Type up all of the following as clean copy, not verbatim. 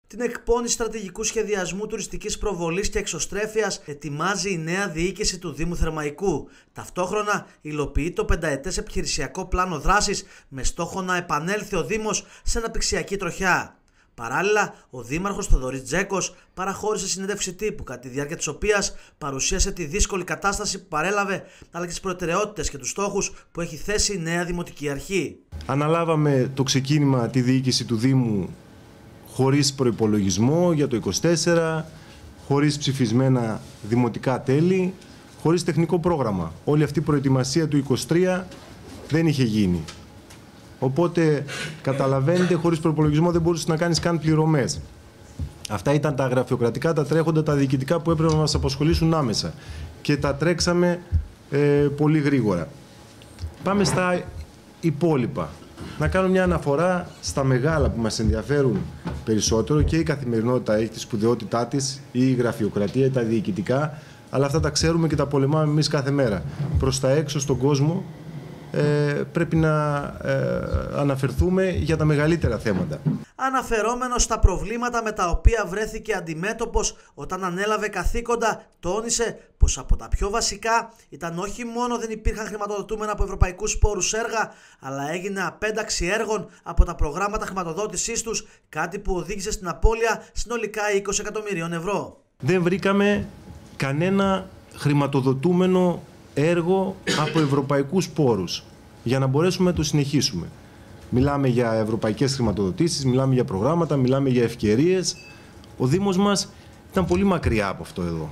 Την εκπόνηση στρατηγικού σχεδιασμού τουριστικής προβολής και εξωστρέφειας ετοιμάζει η νέα διοίκηση του Δήμου Θερμαϊκού. Ταυτόχρονα υλοποιεί το πενταετές επιχειρησιακό πλάνο δράσης με στόχο να επανέλθει ο Δήμος σε αναπτυξιακή τροχιά. Παράλληλα, ο Δήμαρχος Θοδωρής Τζέκος παραχώρησε συνέντευξη τύπου, κατά τη διάρκεια της οποίας παρουσίασε τη δύσκολη κατάσταση που παρέλαβε, αλλά και τις προτεραιότητες και τους στόχους που έχει θέσει η νέα Δημοτική Αρχή. Αναλάβαμε το ξεκίνημα τη διοίκηση του Δήμου χωρίς προϋπολογισμό για το 2024, χωρίς ψηφισμένα δημοτικά τέλη, χωρίς τεχνικό πρόγραμμα. Όλη αυτή η προετοιμασία του 2023 δεν είχε γίνει. Οπότε, καταλαβαίνετε, χωρίς προϋπολογισμό δεν μπορούσες να κάνεις καν πληρωμές. Αυτά ήταν τα γραφειοκρατικά, τα τρέχοντα, τα διοικητικά που έπρεπε να μας απασχολήσουν άμεσα. Και τα τρέξαμε πολύ γρήγορα. Πάμε στα υπόλοιπα. Να κάνω μια αναφορά στα μεγάλα που μας ενδιαφέρουν περισσότερο, και η καθημερινότητα έχει τη σπουδαιότητά της, η γραφειοκρατία, τα διοικητικά, αλλά αυτά τα ξέρουμε και τα πολεμάμε εμείς κάθε μέρα. Προς τα έξω στον κόσμο πρέπει να αναφερθούμε για τα μεγαλύτερα θέματα. Αναφερόμενος στα προβλήματα με τα οποία βρέθηκε αντιμέτωπος όταν ανέλαβε καθήκοντα, τόνισε πως από τα πιο βασικά ήταν όχι μόνο δεν υπήρχαν χρηματοδοτούμενα από ευρωπαϊκούς πόρους έργα, αλλά έγινε απένταξη έργων από τα προγράμματα χρηματοδότησής τους, κάτι που οδήγησε στην απώλεια συνολικά 20 εκατομμυρίων ευρώ. Δεν βρήκαμε κανένα χρηματοδοτούμενο έργο από ευρωπαϊκούς πόρους για να μπορέσουμε να το συνεχίσουμε. Μιλάμε για ευρωπαϊκές χρηματοδοτήσεις, μιλάμε για προγράμματα, μιλάμε για ευκαιρίες. Ο Δήμος μας ήταν πολύ μακριά από αυτό εδώ.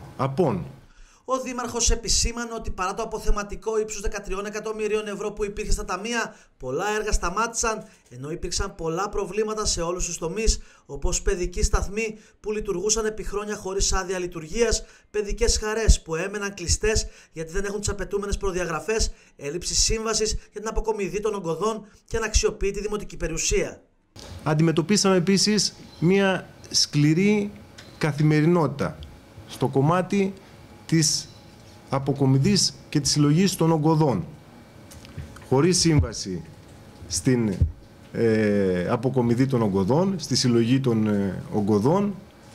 Ο Δήμαρχος επισήμανε ότι παρά το αποθεματικό ύψους 13 εκατομμυρίων ευρώ που υπήρχε στα ταμεία, πολλά έργα σταμάτησαν, ενώ υπήρξαν πολλά προβλήματα σε όλους τους τομείς, όπως παιδικοί σταθμοί που λειτουργούσαν επί χρόνια χωρίς άδεια λειτουργίας, παιδικές χαρές που έμεναν κλειστές γιατί δεν έχουν τις απαιτούμενες προδιαγραφές, έλλειψη σύμβασης για την αποκομιδή των ογκωδών και αναξιοποιητή δημοτική περιουσία. Αντιμετωπίσαμε επίσης μια σκληρή καθημερινότητα στο κομμάτι της αποκομιδής και της συλλογής των ογκωδών. Χωρίς σύμβαση στην αποκομιδή των ογκωδών, στη συλλογή των ογκωδών,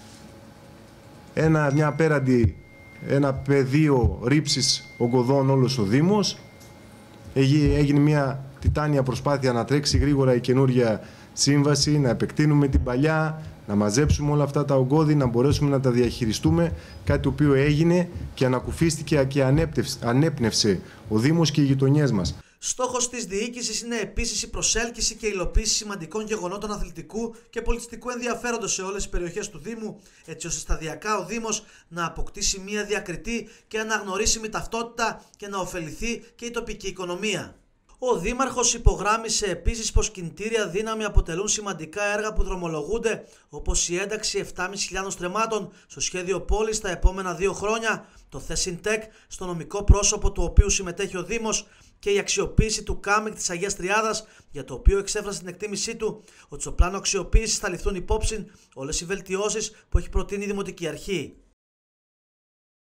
ένα πεδίο ρήψης ογκωδών όλος ο Δήμος. Έγινε μια τιτάνια προσπάθεια να τρέξει γρήγορα η καινούργια σύμβαση, να επεκτείνουμε την παλιά, να μαζέψουμε όλα αυτά τα ογκώδη, να μπορέσουμε να τα διαχειριστούμε, κάτι το οποίο έγινε και ανακουφίστηκε και ανέπνευσε ο Δήμος και οι γειτονιές μας. Στόχος της διοίκησης είναι επίσης η προσέλκυση και υλοποίηση σημαντικών γεγονότων αθλητικού και πολιτιστικού ενδιαφέροντος σε όλες τις περιοχές του Δήμου, έτσι ώστε σταδιακά ο Δήμος να αποκτήσει μια διακριτή και αναγνωρίσιμη ταυτότητα και να ωφεληθεί και η τοπική οικονομία. Ο Δήμαρχος υπογράμμισε επίσης πως κινητήρια δύναμη αποτελούν σημαντικά έργα που δρομολογούνται, όπως η ένταξη 7.500 στρεμμάτων στο σχέδιο πόλης τα επόμενα 2 χρόνια, το Thesintec στο νομικό πρόσωπο του οποίου συμμετέχει ο Δήμος και η αξιοποίηση του ΚΑΜΕΚ της Αγίας Τριάδας, για το οποίο εξέφρασε την εκτίμησή του ότι στο πλάνο αξιοποίησης θα ληφθούν υπόψη όλες οι βελτιώσεις που έχει προτείνει η Δημοτική Αρχή.